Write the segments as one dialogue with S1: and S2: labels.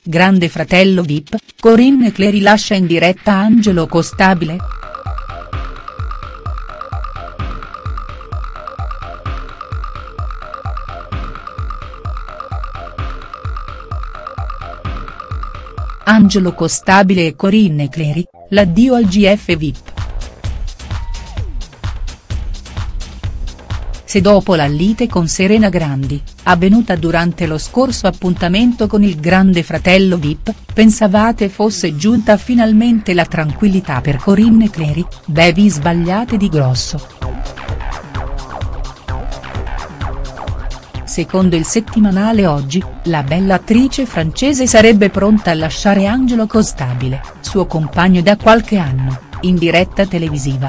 S1: Grande Fratello VIP, Corinne Clery lascia in diretta Angelo Costabile?. Angelo Costabile e Corinne Clery, l'addio al GF VIP. Se dopo la lite con Serena Grandi, avvenuta durante lo scorso appuntamento con il Grande Fratello VIP, pensavate fosse giunta finalmente la tranquillità per Corinne Clery, beh vi sbagliate di grosso. Secondo il settimanale Oggi, la bella attrice francese sarebbe pronta a lasciare Angelo Costabile, suo compagno da qualche anno, in diretta televisiva.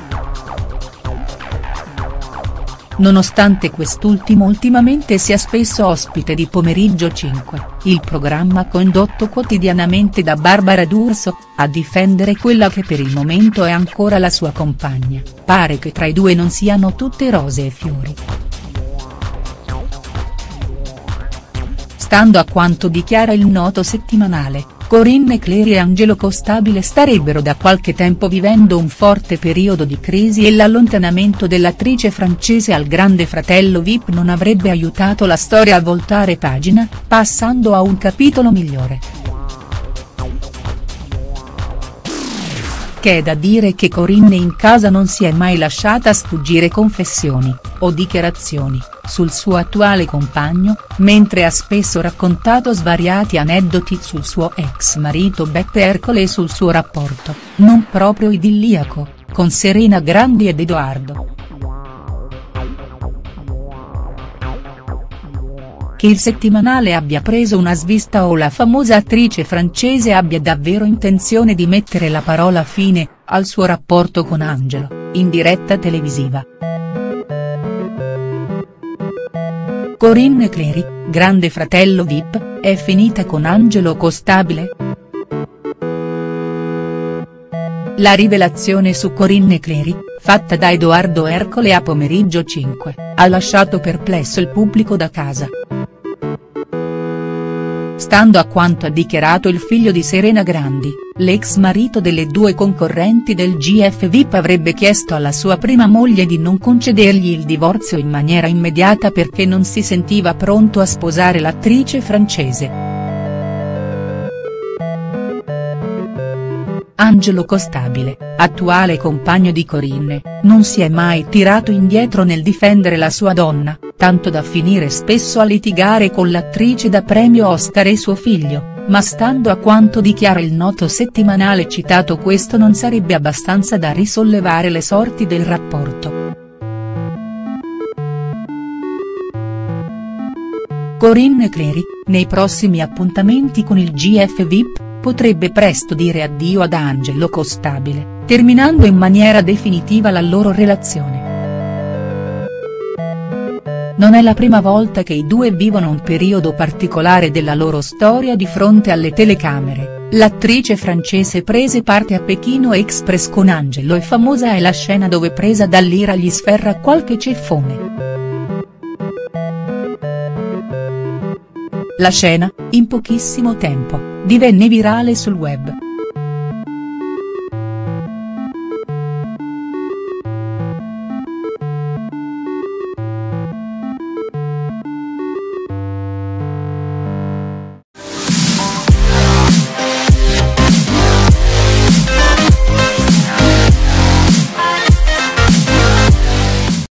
S1: Nonostante quest'ultimo ultimamente sia spesso ospite di Pomeriggio 5, il programma condotto quotidianamente da Barbara D'Urso, a difendere quella che per il momento è ancora la sua compagna, pare che tra i due non siano tutte rose e fiori. Stando a quanto dichiara il noto settimanale, Corinne Clery e Angelo Costabile starebbero da qualche tempo vivendo un forte periodo di crisi e l'allontanamento dell'attrice francese al Grande Fratello VIP non avrebbe aiutato la storia a voltare pagina, passando a un capitolo migliore. Che è da dire che Corinne in casa non si è mai lasciata sfuggire confessioni, o dichiarazioni, sul suo attuale compagno, mentre ha spesso raccontato svariati aneddoti sul suo ex marito Beppe Ercole e sul suo rapporto, non proprio idilliaco, con Serena Grandi ed Edoardo. Che il settimanale abbia preso una svista o la famosa attrice francese abbia davvero intenzione di mettere la parola fine al suo rapporto con Angelo, in diretta televisiva. Corinne Clery, Grande Fratello VIP, è finita con Angelo Costabile?. La rivelazione su Corinne Clery, fatta da Edoardo Ercole a Pomeriggio 5, ha lasciato perplesso il pubblico da casa. Stando a quanto ha dichiarato il figlio di Serena Grandi, l'ex marito delle due concorrenti del GF VIP avrebbe chiesto alla sua prima moglie di non concedergli il divorzio in maniera immediata perché non si sentiva pronto a sposare l'attrice francese. Angelo Costabile, attuale compagno di Corinne, non si è mai tirato indietro nel difendere la sua donna, tanto da finire spesso a litigare con l'attrice da premio Oscar e suo figlio, ma stando a quanto dichiara il noto settimanale citato questo non sarebbe abbastanza da risollevare le sorti del rapporto. Corinne Clery, nei prossimi appuntamenti con il GF VIP, potrebbe presto dire addio ad Angelo Costabile, terminando in maniera definitiva la loro relazione. Non è la prima volta che i due vivono un periodo particolare della loro storia di fronte alle telecamere. L'attrice francese prese parte a Pechino Express con Angelo e famosa è la scena dove presa dall'ira gli sferra qualche ceffone. La scena, in pochissimo tempo, divenne virale sul web.